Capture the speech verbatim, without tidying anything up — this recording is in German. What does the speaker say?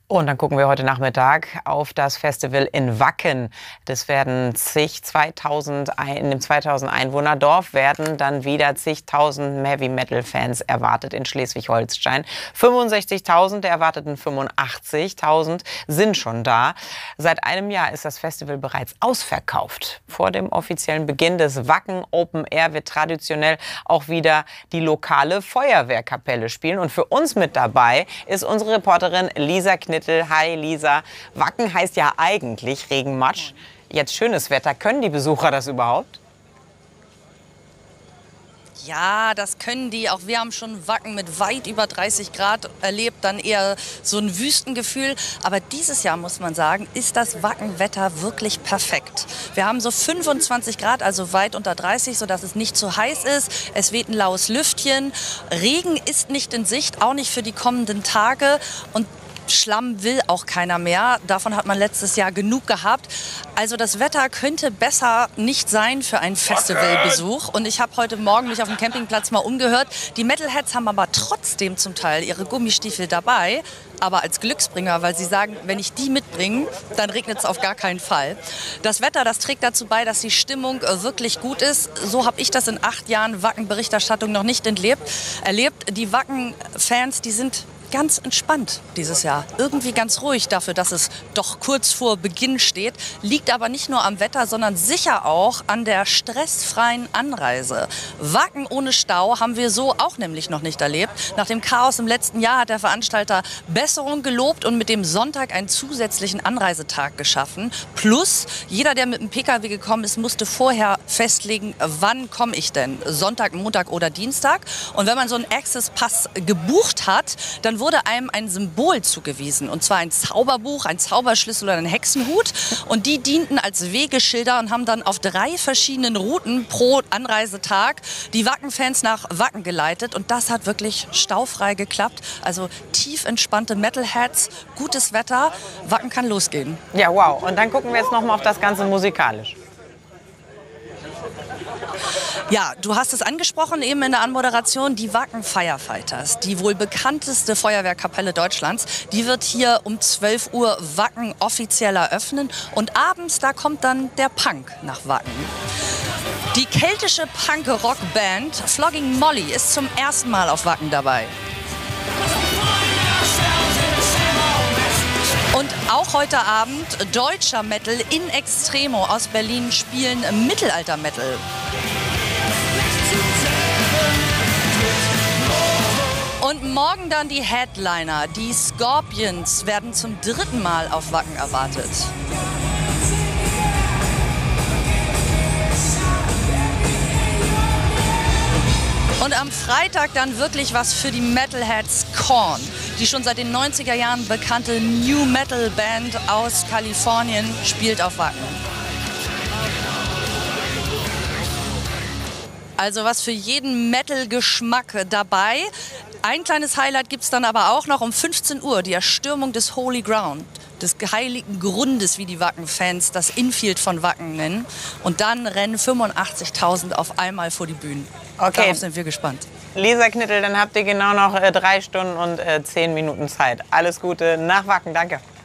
Und dann gucken wir heute Nachmittag auf das Festival in Wacken. Das werden zig, zweitausend, in dem zweitausend Einwohner-Dorf werden dann wieder zigtausend Heavy-Metal-Fans erwartet in Schleswig-Holstein. fünfundsechzigtausend der erwarteten fünfundachtzigtausend sind schon da. Seit einem Jahr ist das Festival bereits ausverkauft. Vor dem offiziellen Beginn des Wacken Open Air wird traditionell auch wieder die lokale Feuerwehrkapelle spielen. Und für uns mit dabei ist unsere Reporterin Lisa Knittel. Hi Lisa, Wacken heißt ja eigentlich Regenmatsch. Jetzt schönes Wetter. Können die Besucher das überhaupt? Ja, das können die. Auch wir haben schon Wacken mit weit über dreißig Grad erlebt, dann eher so ein Wüstengefühl. Aber dieses Jahr, muss man sagen, ist das Wackenwetter wirklich perfekt. Wir haben so fünfundzwanzig Grad, also weit unter dreißig, sodass es nicht zu heiß ist. Es weht ein laues Lüftchen. Regen ist nicht in Sicht, auch nicht für die kommenden Tage. Und Schlamm will auch keiner mehr. Davon hat man letztes Jahr genug gehabt. Also das Wetter könnte besser nicht sein für einen Festivalbesuch. Und ich habe heute Morgen mich auf dem Campingplatz mal umgehört. Die Metalheads haben aber trotzdem zum Teil ihre Gummistiefel dabei, aber als Glücksbringer, weil sie sagen, wenn ich die mitbringe, dann regnet es auf gar keinen Fall. Das Wetter, das trägt dazu bei, dass die Stimmung wirklich gut ist. So habe ich das in acht Jahren Wacken-Berichterstattung noch nicht entlebt, erlebt. Die Wacken-Fans, die sind ganz entspannt dieses Jahr. Irgendwie ganz ruhig dafür, dass es doch kurz vor Beginn steht. Liegt aber nicht nur am Wetter, sondern sicher auch an der stressfreien Anreise. Wacken ohne Stau haben wir so auch nämlich noch nicht erlebt. Nach dem Chaos im letzten Jahr hat der Veranstalter Besserung gelobt und mit dem Sonntag einen zusätzlichen Anreisetag geschaffen. Plus, jeder, der mit dem Pkw gekommen ist, musste vorher festlegen, wann komme ich denn? Sonntag, Montag oder Dienstag? Und wenn man so einen Access Pass gebucht hat, dann wurde einem ein Symbol zugewiesen. Und zwar ein Zauberbuch, ein Zauberschlüssel oder ein Hexenhut. Und die dienten als Wegeschilder und haben dann auf drei verschiedenen Routen pro Anreisetag die Wacken-Fans nach Wacken geleitet. Und das hat wirklich staufrei geklappt. Also tief entspannte Metalheads, gutes Wetter. Wacken kann losgehen. Ja, wow. Und dann gucken wir jetzt noch mal auf das Ganze musikalisch. Ja, du hast es angesprochen eben in der Anmoderation, die Wacken Firefighters, die wohl bekannteste Feuerwehrkapelle Deutschlands, die wird hier um zwölf Uhr Wacken offiziell eröffnen und abends, da kommt dann der Punk nach Wacken. Die keltische Punk-Rock-Band Flogging Molly ist zum ersten Mal auf Wacken dabei. Und auch heute Abend deutscher Metal in Extremo aus Berlin spielen Mittelalter-Metal. Und morgen dann die Headliner. Die Scorpions werden zum dritten Mal auf Wacken erwartet. Und am Freitag dann wirklich was für die Metalheads, Korn. Die schon seit den neunziger Jahren bekannte New Metal Band aus Kalifornien spielt auf Wacken. Also was für jeden Metal-Geschmack dabei. Ein kleines Highlight gibt es dann aber auch noch um fünfzehn Uhr, die Erstürmung des Holy Ground, des heiligen Grundes, wie die Wacken-Fans das Infield von Wacken nennen. Und dann rennen fünfundachtzigtausend auf einmal vor die Bühnen. Okay. Darauf sind wir gespannt. Lisa Knittel, dann habt ihr genau noch äh, drei Stunden und äh, zehn Minuten Zeit. Alles Gute nach Wacken, danke.